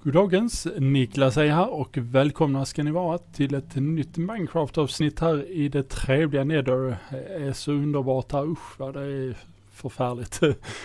Goddagens, Niklas är här och välkomna ska ni vara till ett nytt Minecraft-avsnitt här i det trevliga Nether. Det är så underbart här, usch vad det är förfärligt.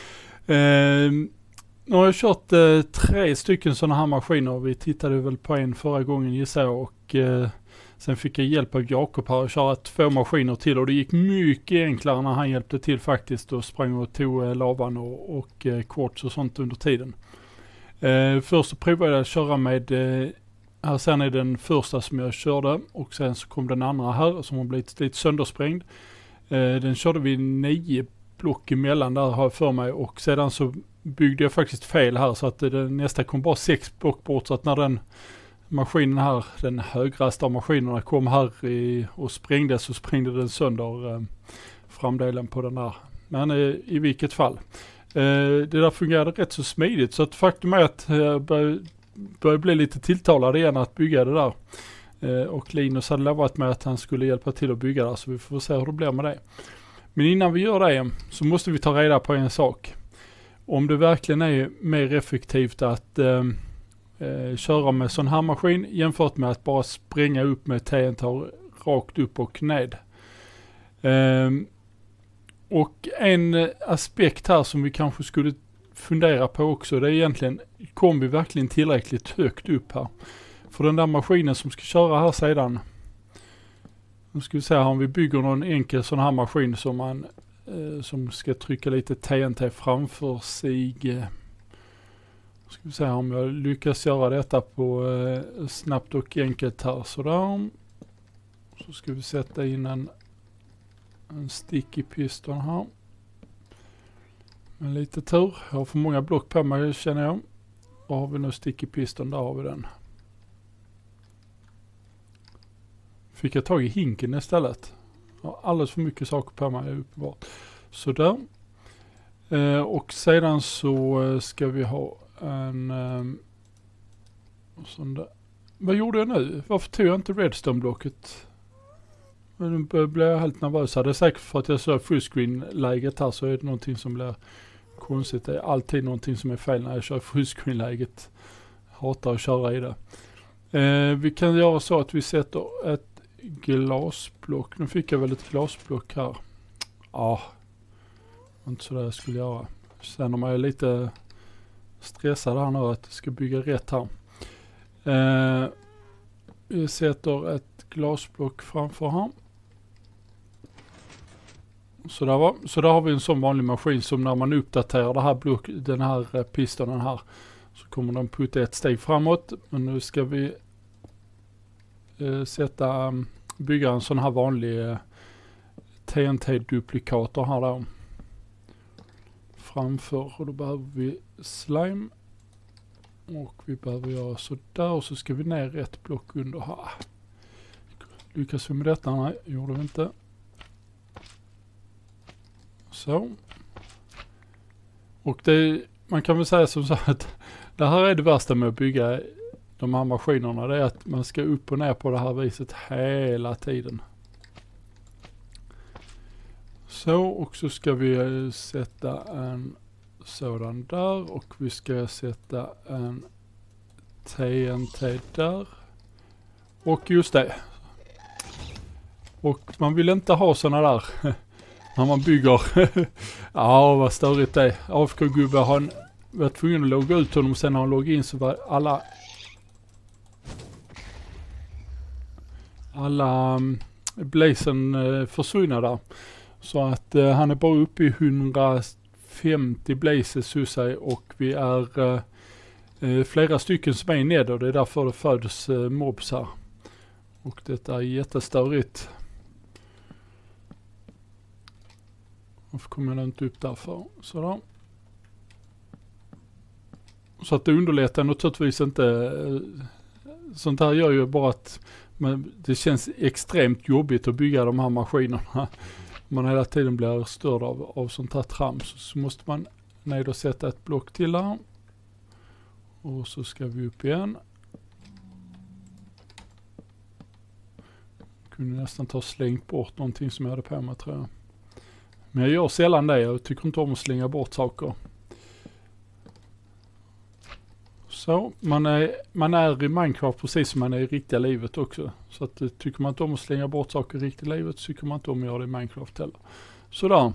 Nu har jag kört 3 stycken sådana här maskiner. Vi tittade väl på en förra gången gissar jag och sen fick jag hjälp av Jakob här att köra 2 maskiner till och det gick mycket enklare när han hjälpte till faktiskt och sprang och tog lavan och quartz och sånt under tiden. Först så provade jag att köra med, här sen är den första som jag körde och sen så kom den andra här som har blivit lite söndersprängd. Den körde vi 9 block emellan där har jag för mig och sedan så byggde jag faktiskt fel här så att nästa kom bara 6 block bort så att när den maskinen här, den högraste av maskinerna kom här och sprängde så sprängde den sönder framdelen på den där. Men i vilket fall. Det där fungerade rätt så smidigt så att faktum är att jag började bli lite tilltalad igen att bygga det där. Och Linus hade lovat mig att han skulle hjälpa till att bygga där så vi får se hur det blir med det. Men innan vi gör det så måste vi ta reda på en sak. Om det verkligen är mer effektivt att köra med sån här maskin jämfört med att bara spränga upp med TNT rakt upp och ned. Och en aspekt här som vi kanske skulle fundera på också, det är egentligen, kom vi verkligen tillräckligt högt upp här? För den där maskinen som ska köra här sedan, nu ska vi se här om vi bygger någon enkel sån här maskin som man som ska trycka lite TNT framför sig. Ska vi se om jag lyckas göra detta på snabbt och enkelt här sådär. Så ska vi sätta in en sticky piston här. Med lite tur. Jag har för många block på mig känner jag. Och har vi nu sticky piston, där har vi den. Fick jag tag i hinken istället. Jag har alldeles för mycket saker på mig uppenbart. Sådär. Och sedan så ska vi ha en sån där. Vad gjorde jag nu? Varför tog jag inte redstone-blocket? Nu blir jag helt nervös. Det är säkert för att jag så fullscreen-läget här så är det någonting som blir konstigt. Det är alltid någonting som är fel när jag kör fullscreen-läget. Hatar att köra i det. Vi kan göra så att vi sätter ett glasblock. Nu fick jag väl ett glasblock här. Ja, inte så där jag skulle göra. Sen om jag är lite stressad här nu att jag ska bygga rätt här. Vi sätter ett glasblock framför här. Så där har vi en sån vanlig maskin som när man uppdaterar det här den här pistonen här så kommer den putta ett steg framåt. Men nu ska vi bygga en sån här vanlig TNT-duplikator här då. Framför och då behöver vi slime. Och vi behöver göra så där och så ska vi ner ett block under här. Lyckas vi med detta? Nej, gjorde vi inte. Så. Och man kan väl säga som så att det här är det värsta med att bygga de här maskinerna. Det är att man ska upp och ner på det här viset hela tiden. Så, och så ska vi sätta en sådan där och vi ska sätta en TNT där. Och just det. Och man vill inte ha såna där när man bygger. Ja, vad störigt det är. AFK-gubbe han var tvungen att logga ut honom och sen när han loggade in så var alla blazen försvinna där. Så att han är bara uppe i 150 blazes hos sig och vi är flera stycken som är i Nether. Det är därför det föds mobs här. Och detta är jättestörigt. Varför kommer jag inte upp därför? Sådär. Så att det underlättar naturligtvis inte. Sånt här gör ju bara att det känns extremt jobbigt att bygga de här maskinerna. Man hela tiden blir störd av sånt här trams. Så måste man ner och sätta ett block till här. Och så ska vi upp igen. Kunde nästan ta slängt bort någonting som jag hade på mig tror jag. Men jag gör sällan det. Jag tycker inte om att slänga bort saker. Så, man är i Minecraft precis som man är i riktiga livet också. Så att tycker man inte om att slänga bort saker i riktiga livet så tycker man inte om att göra det i Minecraft heller. Sådär.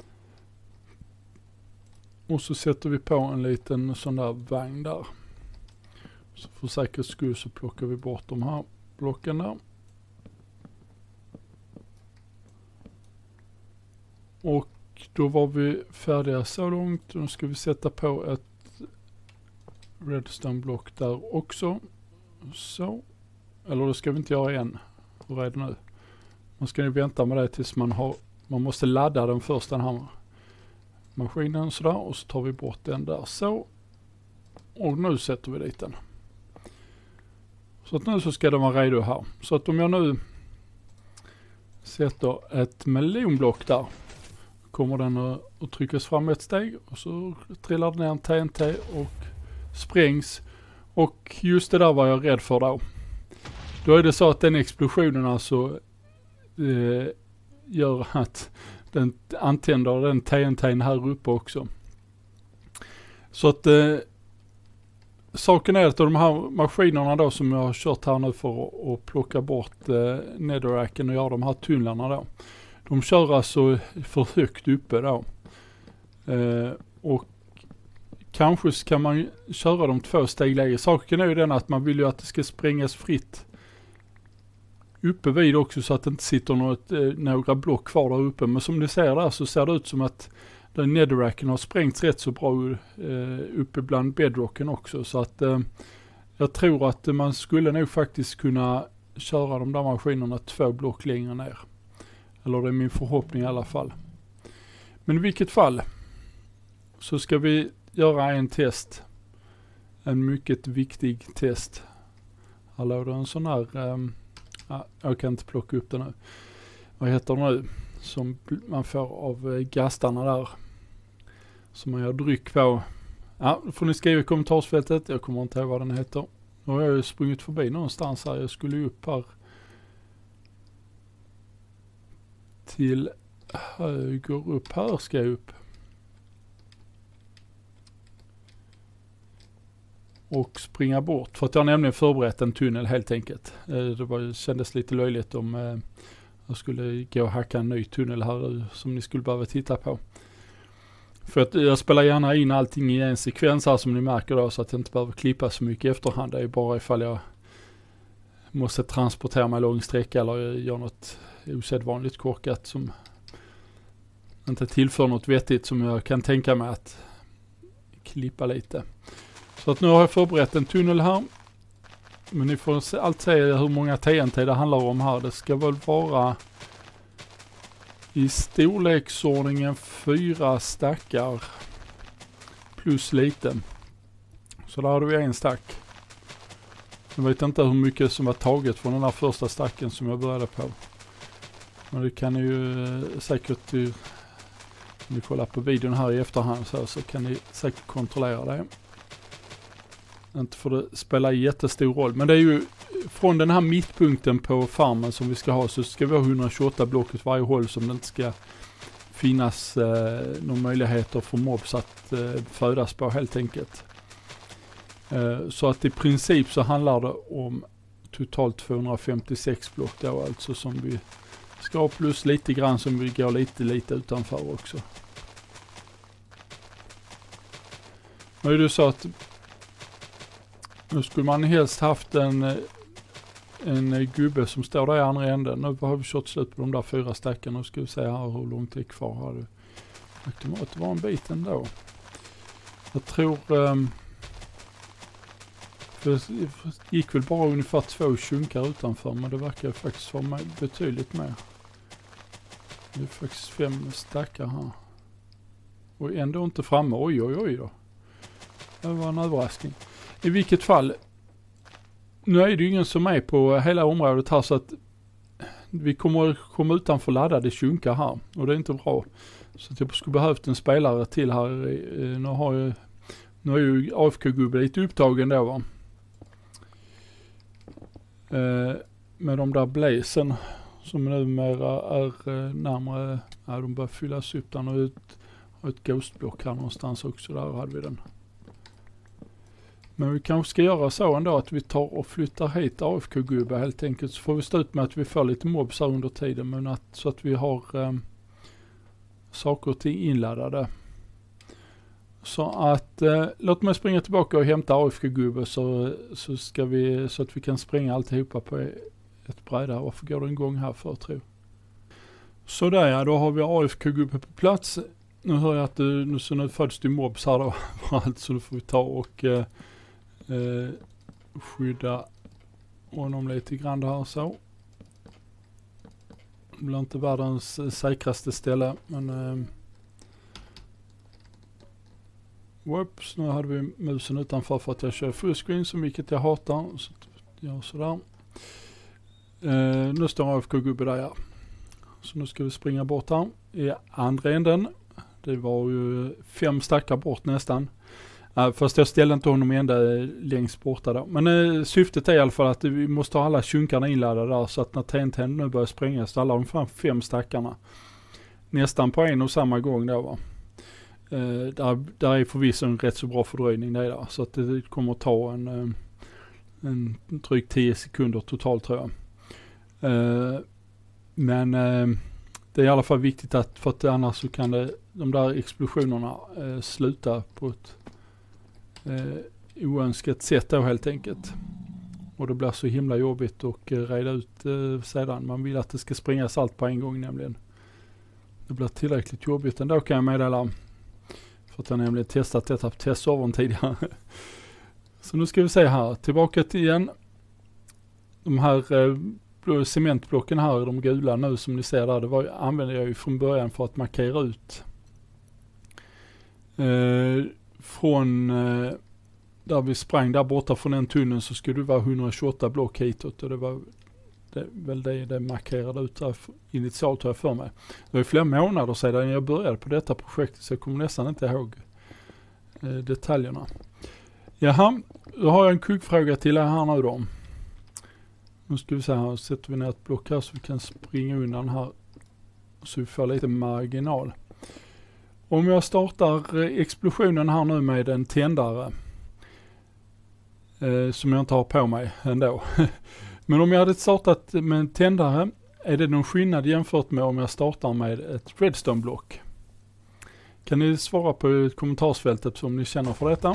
Och så sätter vi på en liten sån där vagn där. Så för säkerhets skull så plockar vi bort de här blocken där. Och då var vi färdiga så långt. Nu ska vi sätta på ett redstone-block där också. Så. Eller det ska vi inte göra än. Hur är det nu? Man ska ju vänta med det tills man måste ladda den först, den här maskinen sådär. Och så tar vi bort den där så. Och nu sätter vi dit den. Så att nu så ska den vara redo här. Så att om jag nu sätter ett melonblock där, kommer den att tryckas fram ett steg och så trillar den ner en TNT och sprängs. Och just det där var jag rädd för då. Då är det så att den explosionen alltså gör att den antänder den TNT:n här uppe också. Så att saken är att de här maskinerna då som jag har kört här nu för att plocka bort netherracken och göra de här tunnlarna då. De kör alltså för högt uppe då. Och kanske kan man köra de 2 steg lägre. Saken är ju den att man vill ju att det ska sprängas fritt uppe vid också så att det inte sitter några block kvar där uppe. Men som ni ser där så ser det ut som att den netherracken har sprängts rätt så bra uppe bland bedrocken också. Så att jag tror att man skulle nog faktiskt kunna köra de där maskinerna 2 block längre ner. Eller det är min förhoppning i alla fall. Men i vilket fall så ska vi göra en test. En mycket viktig test. Hallå, det är en sån här... jag kan inte plocka upp den nu. Vad heter det nu? Som man får av gastarna där. Som man gör dryck på. Ja, då får ni skriva i kommentarsfältet. Jag kommer inte ihåg vad den heter. Nu har jag ju sprungit förbi någonstans här. Jag skulle ju upp här. Till höger upp här ska jag upp. Och springa bort. För att jag nämligen förberett en tunnel helt enkelt. Det kändes lite löjligt om jag skulle gå och hacka en ny tunnel här som ni skulle behöva titta på. För att jag spelar gärna in allting i en sekvens här som ni märker då så att jag inte behöver klippa så mycket efterhand. Det är bara ifall jag måste transportera mig lång sträcka eller göra något osedvanligt korkat som inte tillför något vettigt som jag kan tänka mig att klippa lite. Så att nu har jag förberett en tunnel här. Men ni får allt säga hur många TNT det handlar om här. Det ska väl vara i storleksordningen 4 stackar plus lite. Så där har vi en stack. Jag vet inte hur mycket som var taget från den här första stacken som jag började på. Men det kan ni ju säkert, om ni kollar på videon här i efterhand så kan ni säkert kontrollera det. Inte för det spelar jättestor roll. Men det är ju från den här mittpunkten på farmen som vi ska ha så ska vi ha 128 block åt varje håll som det inte ska finnas någon möjligheter för mobs att födas på helt enkelt. Så att i princip så handlar det om totalt 256 block då alltså som vi ska ha plus lite grann som vi går lite utanför också. Nu är det så att nu skulle man helst haft en gubbe som står där i andra änden. Nu har vi kört slut på de där 4 stackarna. Nu ska vi se här hur långt det är kvar. Har du. Det var en bit ändå. Jag tror det gick väl bara ungefär 2 chunkar utanför. Men det verkar faktiskt vara betydligt mer. Det är faktiskt 5 stackar här. Och ändå inte framme. Oj då. Det var en överraskning. I vilket fall, nu är det ju ingen som är på hela området här så att vi kommer komma utanför laddade chunkar här och det är inte bra. Så att jag skulle behövt en spelare till här. Nu är ju AFK-gubben lite upptagen då va. Med de där blazen som numera är närmare, de börjar fyllas upp där och ett ghostblock här någonstans också, där hade vi den. Men vi kanske ska göra så ändå att vi tar och flyttar hit AFK-gubbe helt enkelt. Så får vi stå ut med att vi får lite mobs här under tiden. Men så att vi har saker och ting inladdade. Så att låt mig springa tillbaka och hämta AFK-gubbe så att vi kan spränga alltihopa på ett bräde. Varför går det en gång här för, tror jag? Så där ja, då har vi AFK-gubbe på plats. Nu hör jag att nu föds det mobs här då. Så då får vi ta och skydda honom lite grann här så. Det blir inte världens säkraste ställe, men whoops, nu hade vi musen utanför för att jag kör fullscreen, som vilket jag hatar. Så jag gör sådär. Nu står AFK-gubbe där, ja. Så nu ska vi springa bort här i andra änden. Det var ju 5 stackar bort nästan. Fast jag ställde inte honom ända längst borta då. Men syftet är i alla fall att vi måste ha alla chunkarna inladdade där, så att när TNT nu börjar spränga så alla de fram 5 stackarna. Nästan på en och samma gång då, va. Där är förvisso en rätt så bra fördröjning där. Så att det kommer att ta en drygt 10 sekunder totalt, tror jag. Men det är i alla fall viktigt för att annars så kan de där explosionerna sluta på ett oönskat sätt då helt enkelt. Och det blir så himla jobbigt att reda ut sedan. Man vill att det ska springas allt på en gång nämligen. Det blir tillräckligt jobbigt ändå, kan jag meddela. För att jag nämligen testat detta på testservern tidigare. Så nu ska vi se här. Tillbaka till igen. De här cementblocken här, de gula nu som ni ser där, använde jag ju från början för att markera ut. Från där vi sprang där borta från den tunneln så skulle det vara 128 block hitåt, och det var väl det markerade ut där initialt, har jag för mig. Det var flera månader sedan jag började på detta projektet, så jag kommer nästan inte ihåg detaljerna. Jaha, då har jag en kuggfråga till er här nu då. Nu ska vi se här, sätter vi ner ett block här så vi kan springa undan här så vi får lite marginal. Om jag startar explosionen här nu med en tändare som jag inte har på mig ändå. Men om jag hade startat med en tändare, är det någon skillnad jämfört med om jag startar med ett redstone-block? Kan ni svara på kommentarsfältet om ni känner för detta?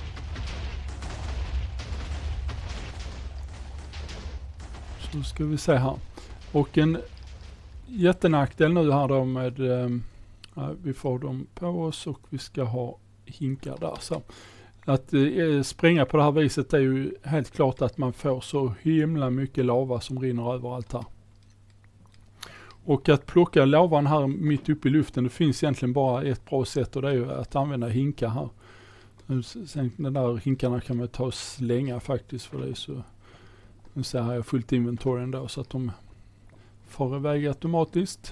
Så ska vi se här. Och en jättenackdel nu här då med vi får dem på oss och vi ska ha hinkar där. Så att spränga på det här viset är ju helt klart att man får så himla mycket lava som rinner överallt här. Och att plocka lavan här mitt uppe i luften, det finns egentligen bara ett bra sätt, och det är ju att använda hinkar här. Sen den där hinkarna kan man ta och slänga faktiskt, för det är så. Nu ser här jag fullt inventory ändå så att de får iväg automatiskt.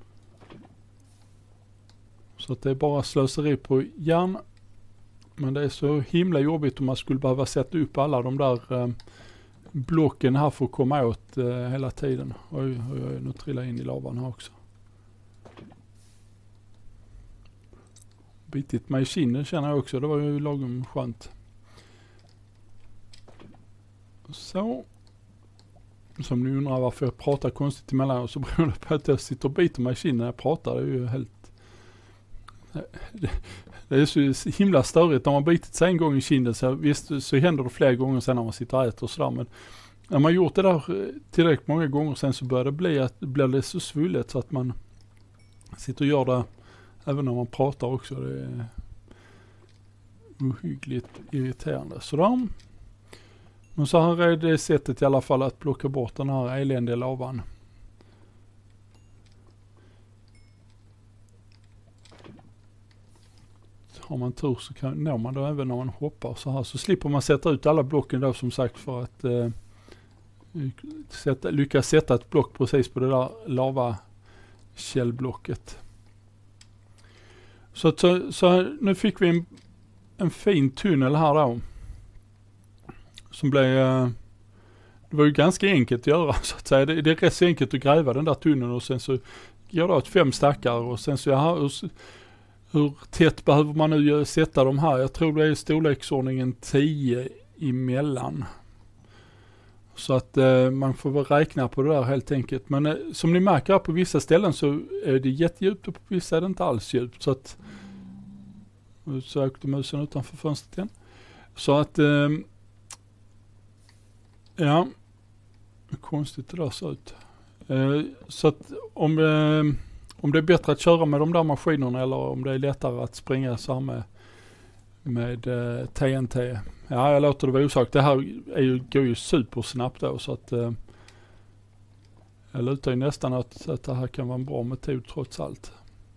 Så att det är bara slöseri på järn. Men det är så himla jobbigt om man skulle behöva sätta upp alla de där blocken här för att komma åt hela tiden. Oj, nu trillar in i lavan här också. Bitit mig i kinden känner jag också, det var ju lagom skönt. Så. Som ni undrar varför jag pratar konstigt emellan, så beror det på att jag sitter och biter mig i kinden när jag pratar. Det är ju helt... Det är så himla störigt. När man bitit sig en gång i kinden så visst så händer det flera gånger sen när man sitter och äter och sådär. Men när man gjort det där tillräckligt många gånger sen så börjar det blir det så svullet så att man sitter och gör det även när man pratar också. Det är ohyggligt irriterande. Sådär. Men så här är det sättet i alla fall att plocka bort den här eländiga lavan. Har man tur så når man då även när man hoppar så här. Så slipper man sätta ut alla blocken då som sagt, för att lyckas sätta ett block precis på det där lavakällblocket. Så nu fick vi en fin tunnel här då. Som blev, det var ju ganska enkelt att göra så att säga. Det är rätt så enkelt att gräva den där tunneln och sen så går det åt 5 stackar och sen så Hur tätt behöver man nu sätta de här? Jag tror det är storleksordningen 10 emellan. Så att man får väl räkna på det där helt enkelt. Men som ni märker på vissa ställen så är det jättedjupt och på vissa är det inte alls djupt. Så att så åkte musen utanför fönstret igen. Så att ja, konstigt det där ser ut. Så att om det är bättre att köra med de där maskinerna eller om det är lättare att springa så här med TNT. Ja, jag låter det vara osagt. Det här går ju supersnabbt då, så att jag lutar ju nästan att det här kan vara en bra metod trots allt.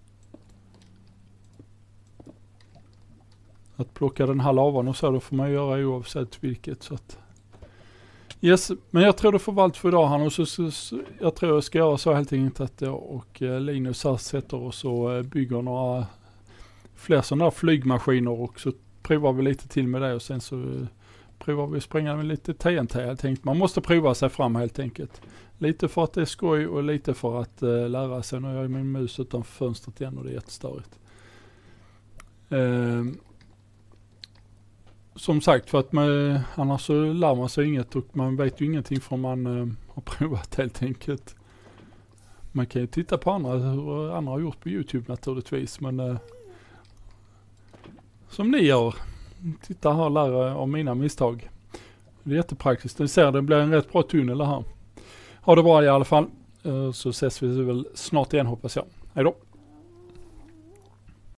Att plocka den här lavan och så, då får man göra oavsett vilket. Så att yes, men jag tror det får vara allt för idag här. Och så jag tror jag ska göra så helt enkelt att jag och Linus här sätter oss och bygger några fler sådana där flygmaskiner och så provar vi lite till med det och sen så provar vi springa med lite TNT helt enkelt. Man måste prova sig fram helt enkelt. Lite för att det är skoj och lite för att lära sig. Nu har jag min mus utanför fönstret igen och det är jättestörigt. Som sagt, för att annars så lär man sig inget och man vet ju ingenting förrän man har provat helt enkelt. Man kan ju titta på hur andra har gjort på YouTube naturligtvis, men som ni gör, titta här och lära om mina misstag. Det är jättepraktiskt. Ni ser, det blir en rätt bra tunnel här. Ha det bra i alla fall, så ses vi väl snart igen hoppas jag. Hej då!